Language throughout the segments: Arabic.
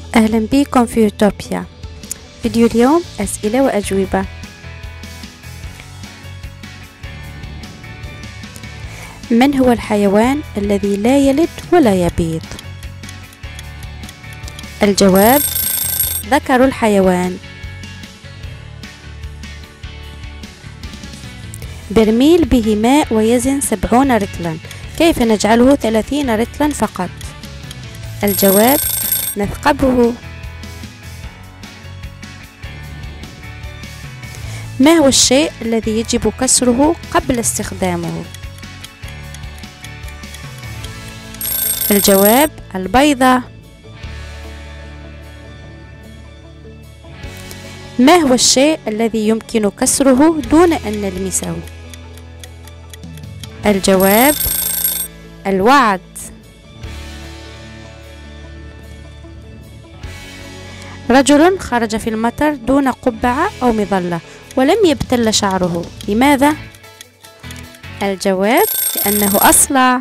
أهلا بكم في يوتوبيا. فيديو اليوم أسئلة وأجوبة. من هو الحيوان الذي لا يلد ولا يبيض؟ الجواب: ذكر الحيوان. برميل به ماء ويزن 70 رطلا، كيف نجعله 30 رطلا فقط؟ الجواب: نثقبه. ما هو الشيء الذي يجب كسره قبل استخدامه؟ الجواب: البيضة. ما هو الشيء الذي يمكن كسره دون أن نلمسه؟ الجواب: الوعد. رجل خرج في المطر دون قبعة أو مظلة ولم يبتل شعره، لماذا؟ الجواب: لأنه أصلع.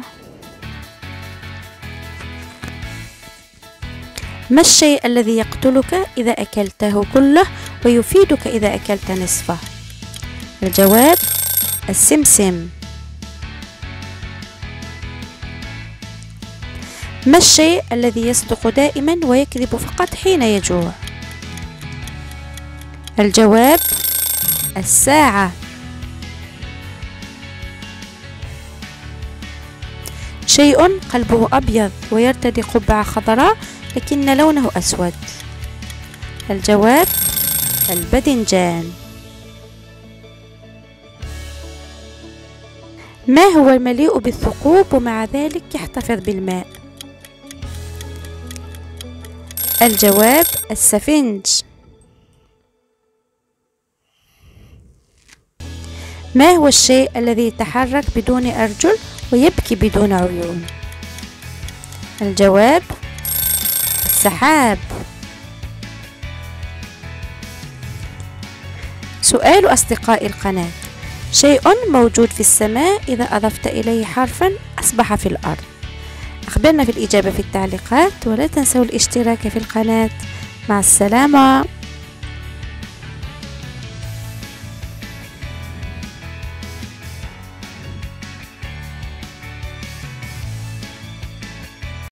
ما الشيء الذي يقتلك إذا أكلته كله ويفيدك إذا أكلت نصفه؟ الجواب: السمسم. ما الشيء الذي يصدق دائما ويكذب فقط حين يجوع؟ الجواب: الساعة. شيء قلبه أبيض ويرتدي قبعة خضراء لكن لونه أسود. الجواب: الباذنجان. ما هو المليء بالثقوب ومع ذلك يحتفظ بالماء؟ الجواب: السفنج. ما هو الشيء الذي يتحرك بدون أرجل ويبكي بدون عيون؟ الجواب: السحاب. سؤال أصدقاء القناة: شيء موجود في السماء إذا أضفت إليه حرفا أصبح في الأرض. أخبرنا في الإجابة في التعليقات، ولا تنسوا الاشتراك في القناة. مع السلامة.